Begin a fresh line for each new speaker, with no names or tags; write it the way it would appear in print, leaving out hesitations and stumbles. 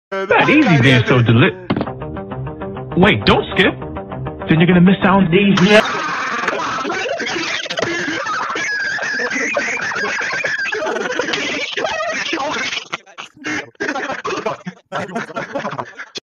That easy being so Wait, don't skip. Then you're gonna miss out on these.